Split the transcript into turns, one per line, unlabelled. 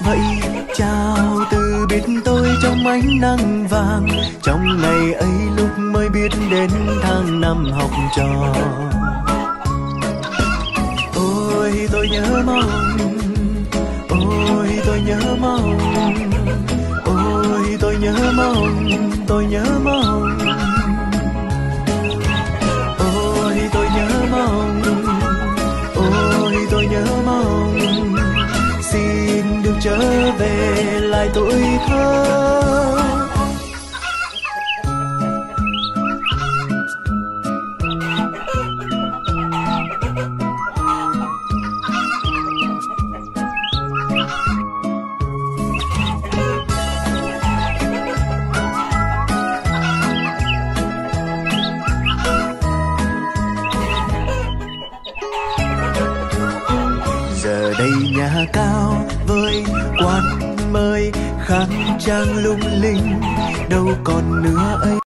Vậy chào từ biệt tôi trong ánh nắng vàng, trong ngày ấy lúc mới biết đến tháng năm học trò. Ôi tôi nhớ mong, ôi tôi nhớ mong, ôi tôi nhớ mong, tôi nhớ mong. Ôi tôi nhớ mong, ôi tôi nhớ mong, xin được trở về lại tuổi thơ. Giờ đây nhà cao với quán mới khang trang lung linh, đâu còn nữa ấy.